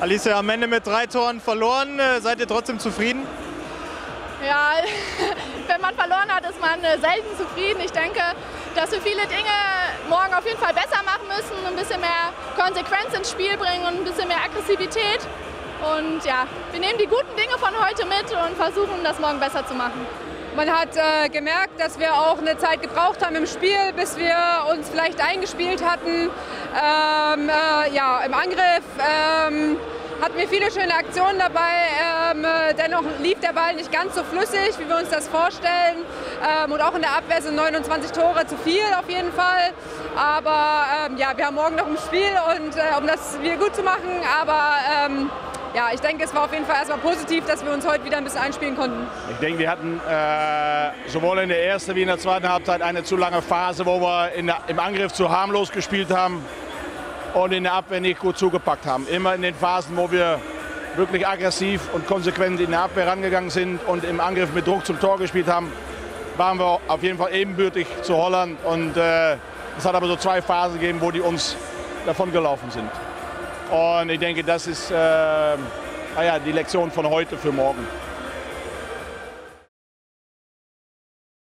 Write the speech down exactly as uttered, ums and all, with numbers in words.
Alicia, am Ende mit drei Toren verloren. Seid ihr trotzdem zufrieden? Ja, wenn man verloren hat, ist man selten zufrieden. Ich denke, dass wir viele Dinge morgen auf jeden Fall besser machen müssen, ein bisschen mehr Konsequenz ins Spiel bringen und ein bisschen mehr Aggressivität. Und ja, wir nehmen die guten Dinge von heute mit und versuchen, das morgen besser zu machen. Man hat äh, gemerkt, dass wir auch eine Zeit gebraucht haben im Spiel, bis wir uns vielleicht eingespielt hatten. Ähm, äh, ja, im Angriff ähm, hatten wir viele schöne Aktionen dabei. Ähm, äh, dennoch lief der Ball nicht ganz so flüssig, wie wir uns das vorstellen. Ähm, und auch in der Abwehr sind neunundzwanzig Tore zu viel auf jeden Fall. Aber ähm, ja, wir haben morgen noch ein Spiel, und, äh, um das wieder gut zu machen. Aber ähm, ja, ich denke, es war auf jeden Fall erstmal positiv, dass wir uns heute wieder ein bisschen einspielen konnten. Ich denke, wir hatten äh, sowohl in der ersten wie in der zweiten Halbzeit eine zu lange Phase, wo wir in der, im Angriff zu harmlos gespielt haben und in der Abwehr nicht gut zugepackt haben. Immer in den Phasen, wo wir wirklich aggressiv und konsequent in der Abwehr rangegangen sind und im Angriff mit Druck zum Tor gespielt haben, waren wir auf jeden Fall ebenbürtig zu Holland. Und äh, es hat aber so zwei Phasen gegeben, wo die uns davon gelaufen sind. Und ich denke, das ist äh, naja, die Lektion von heute für morgen.